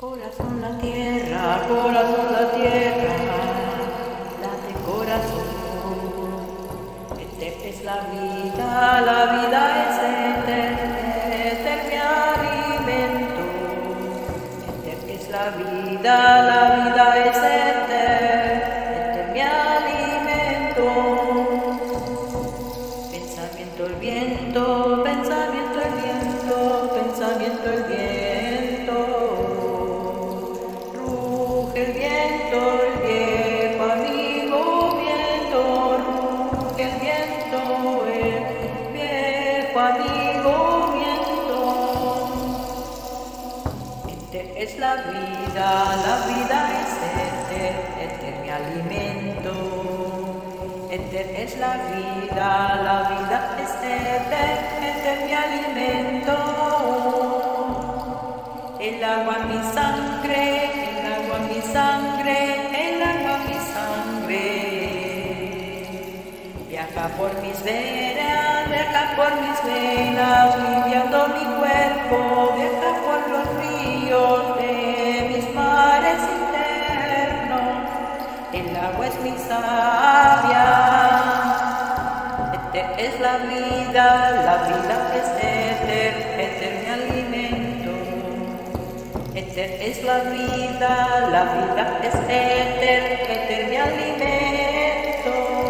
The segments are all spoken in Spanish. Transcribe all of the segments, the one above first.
Corazón la tierra, late corazón. Este es la vida es este es mi alimento. Este es la vida es este es mi alimento. Pensamiento el viento, pensamiento el viento, pensamiento el viento. El viento, el viejo amigo viento, ruge el viento, el viejo amigo viento. Este es la vida es este es mi alimento. Este es la vida es este es mi alimento. El agua mi sangre, el agua mi sangre. Viaja por mis venas, limpiando mi cuerpo, viaja por los ríos de mis mares internos. El agua es mi savia, este es la vida es este es mi alimento. Este es la vida es este es mi alimento.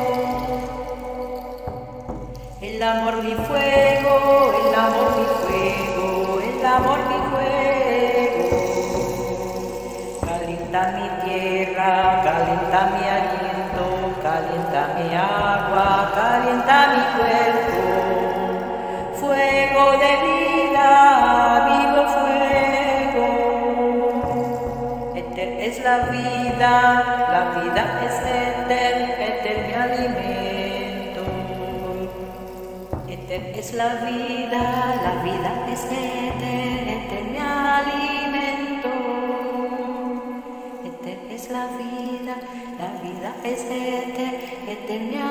El amor mi fuego, el amor mi fuego, el amor mi fuego. Calienta mi tierra, calienta mi aliento, calienta mi agua, calienta mi cuerpo. Fuego de vida, vivo fuego. Este es la vida es este es mi alimento. Este es la vida es este es mi alimento. Este es la vida es este es mi